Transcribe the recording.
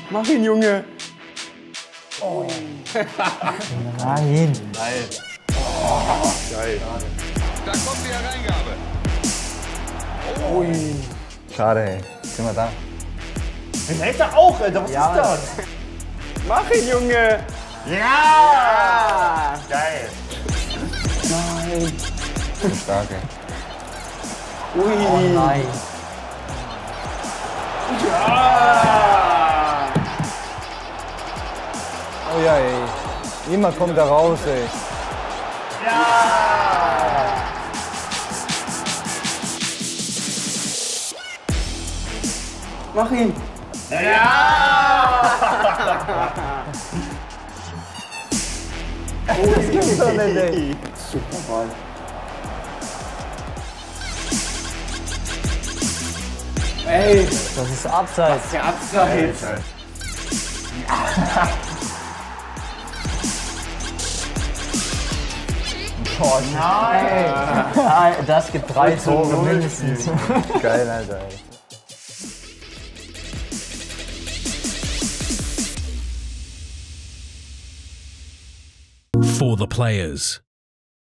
Mach ihn, Junge. Oh. Nein. Geil. Oh, geil. Da kommt die Hereingabe. Ui. Schade, ey. Sind wir da? Den hält er auch, Alter. Was ist das? Mach ihn, Junge. Ja. Geil. Nein. Stark, ey. Ui. Oh nein. Ja. Oh ja, ey. Immer kommt er raus, ey. Ja. Mach ihn. Ja. Oh, das gibt's doch nicht, ey. Super Ball. Ey, Das ist abseits. der Abseits. Boah, Nein. Ah, das gibt 3 Tore mindestens. Geil, Alter, ey. For the players.